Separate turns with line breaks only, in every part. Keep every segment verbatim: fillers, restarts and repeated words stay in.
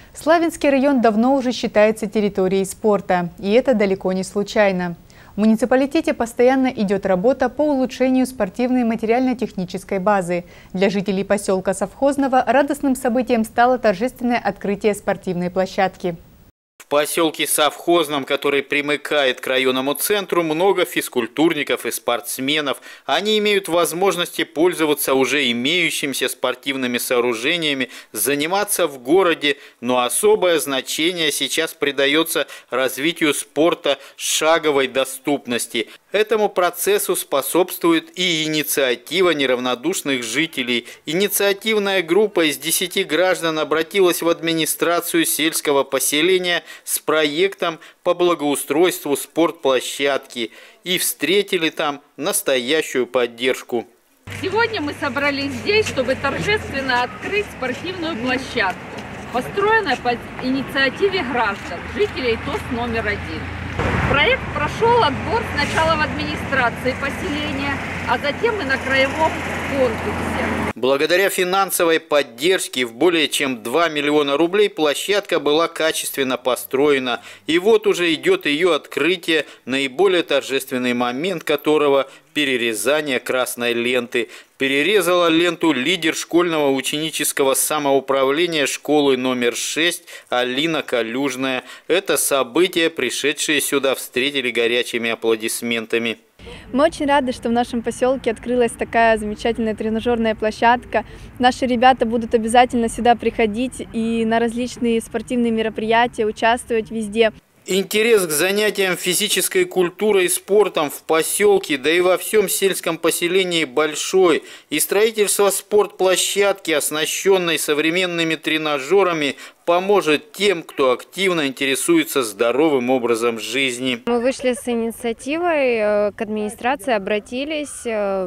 Славянский район давно уже считается территорией спорта, и это далеко не случайно. В муниципалитете постоянно идет работа по улучшению спортивной материально-технической базы. Для жителей поселка Совхозного радостным событием стало торжественное открытие спортивной площадки.
В поселке Совхозном, который примыкает к районному центру, много физкультурников и спортсменов. Они имеют возможности пользоваться уже имеющимися спортивными сооружениями, заниматься в городе, но особое значение сейчас придается развитию спорта шаговой доступности. Этому процессу способствует и инициатива неравнодушных жителей. Инициативная группа из десяти граждан обратилась в администрацию сельского поселения с проектом по благоустройству спортплощадки и встретили там настоящую поддержку.
Сегодня мы собрались здесь, чтобы торжественно открыть спортивную площадку, построенную по инициативе граждан, жителей ТОС номер один. Проект прошел отбор сначала в администрации поселения, а затем и на краевом конкурсе.
Благодаря финансовой поддержке в более чем два миллиона рублей площадка была качественно построена. И вот уже идет ее открытие, наиболее торжественный момент которого – перерезание красной ленты. Перерезала ленту лидер школьного ученического самоуправления школы номер шесть Алина Калюжная. Это событие, пришедшие сюда, встретили горячими аплодисментами.
Мы очень рады, что в нашем поселке открылась такая замечательная тренажерная площадка. Наши ребята будут обязательно сюда приходить и на различные спортивные мероприятия участвовать везде.
Интерес к занятиям физической культурой и спортом в поселке, да и во всем сельском поселении большой. И строительство спортплощадки, оснащенной современными тренажерами, поможет тем, кто активно интересуется здоровым образом жизни.
Мы вышли с инициативой, к администрации обратились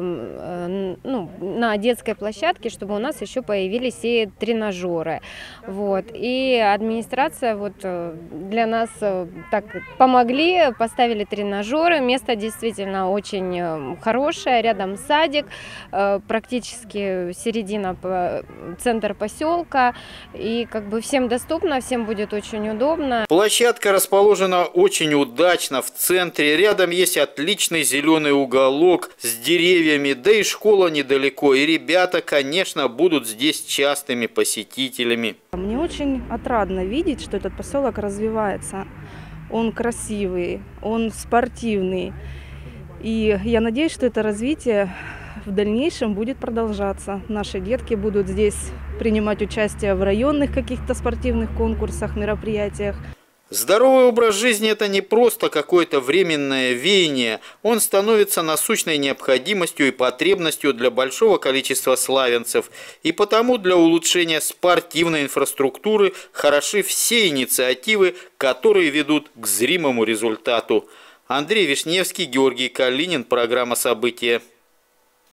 ну, на детской площадке, чтобы у нас еще появились и тренажеры. Вот. И администрация вот для нас так помогли, поставили тренажеры. Место действительно очень хорошее, рядом садик, практически середина, центр поселка. И как бы всем доступно, всем будет очень удобно.
Площадка расположена очень удачно в центре. Рядом есть отличный зеленый уголок с деревьями, да и школа недалеко. И ребята, конечно, будут здесь частыми посетителями.
Мне очень отрадно видеть, что этот поселок развивается. Он красивый, он спортивный. И я надеюсь, что это развитие в дальнейшем будет продолжаться. Наши детки будут здесь принимать участие в районных каких-то спортивных конкурсах, мероприятиях.
Здоровый образ жизни – это не просто какое-то временное веяние. Он становится насущной необходимостью и потребностью для большого количества славянцев. И потому для улучшения спортивной инфраструктуры хороши все инициативы, которые ведут к зримому результату. Андрей Вишневский, Георгий Калинин. Программа «События».